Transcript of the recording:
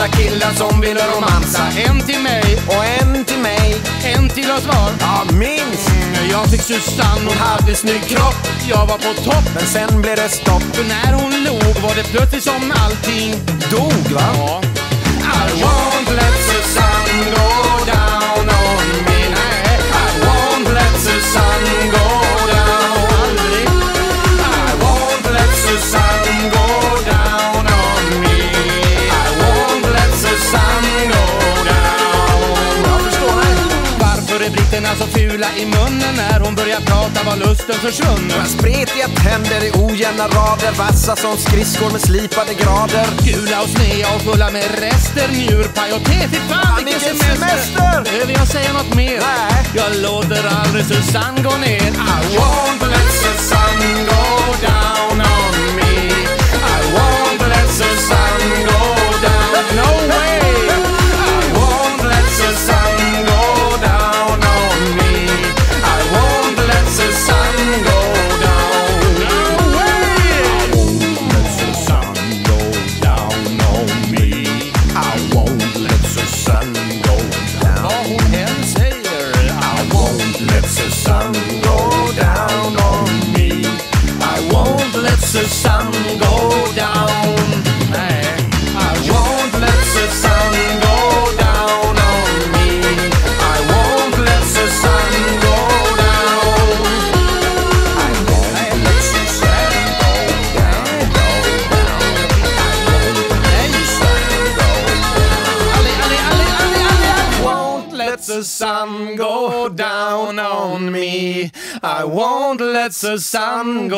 alla killar som vill romansa. En till mig och en till mig. En till oss var. Ja, minst. Jag fick Susanne, hon hade snygg kropp. Jag var på topp, men sen blev det stopp. för när hon låg var det plötsligt som allting dog, va? Ja. I won't let Susanne go down on me. I won't let Susanne go down. I won't let Susanne go down on me. I won't let Susanne go down. Jag förstår dig. Varför är britterna så fula i munnen? När hon börjar prata var lusten försvunnen. Spretiga tänder i ojämna rader, vassa som skridskor med slipade grader. Gula och snea och fulla med rester, njurpaj och te, fy fan vilken semester! Behöver jag säga något mer? Nej. Jag låter aldrig Susanne gå ner. I won't let Susanne go down on me. I won't let Susanne go down. No way! I won't let Susanne go down on me. I won't let Susanne go down. No way! I won't let Susanne go down on me. I won't let Susanne go down. Vad hon än säger. I won't let Susanne go down on me. I won't let Susanne go down. Nej. I won't let Susanne go down on me. I won't let Susanne go down. I won't let Susanne go down, go down. I won't let Susanne go down. I won't let Susanne go down on me. I won't let Susanne go